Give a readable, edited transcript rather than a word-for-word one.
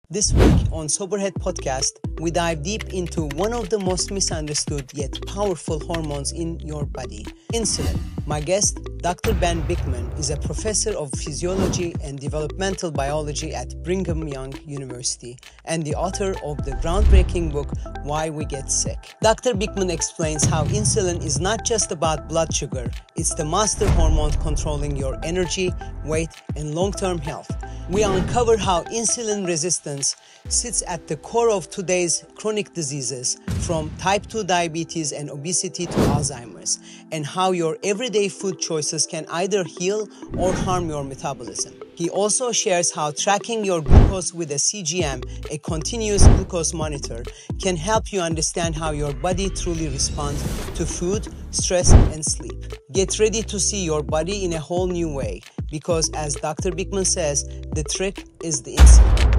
This week on Soberhead Podcast, we dive deep into one of the most misunderstood yet powerful hormones in your body, insulin. My guest, Dr. Ben Bikman, is a professor of physiology and developmental biology at Brigham Young University and the author of the groundbreaking book, Why We Get Sick. Dr. Bikman explains how insulin is not just about blood sugar, it's the master hormone controlling your energy, weight, and long-term health. We uncover how insulin resistance sits at the core of today's chronic diseases, from type 2 diabetes and obesity to Alzheimer's, and how your everyday food choices can either heal or harm your metabolism. He also shares how tracking your glucose with a CGM, a continuous glucose monitor, can help you understand how your body truly responds to food, stress, and sleep. Get ready to see your body in a whole new way, because as Dr. Bikman says, the trick is the insulin.